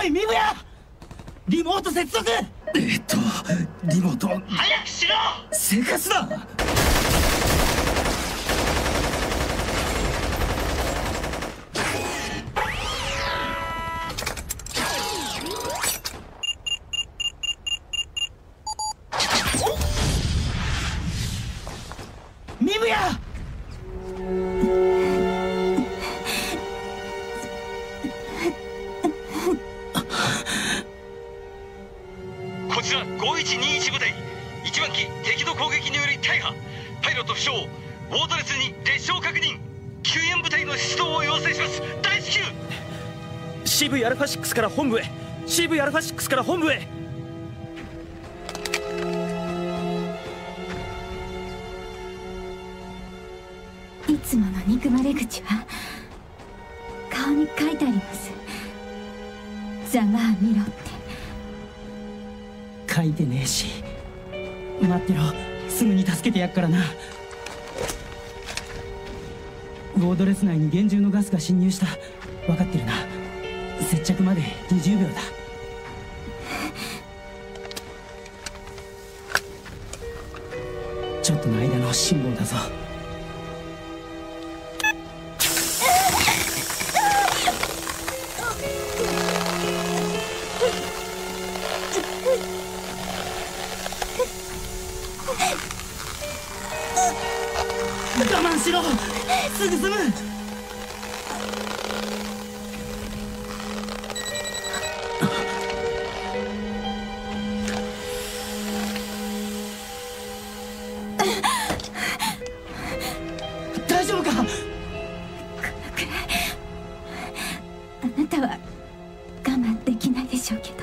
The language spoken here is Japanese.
おいミブヤ、リモート接続。 リモート早くしろ。 生活だ。 ミブヤ。 こちら5121部隊1番機、敵の攻撃により大破、パイロット負傷、ウォードレスに列傷確認、救援部隊の出動を要請します。大至急。 CV アルファ6から本部へ。 CV アルファ6から本部へ。 いつもの憎まれ口は顔に書いてあります。ざまあ見ろって。 書いてねえし。待ってろ、すぐに助けてやっからな。ウォードレス内に厳重のガスが侵入した。分かってるな。接着まで20秒だ。ちょっとの間の辛抱だぞ。我慢しろ、すぐ済む。大丈夫か。 このくらいあなたは我慢できないでしょうけど。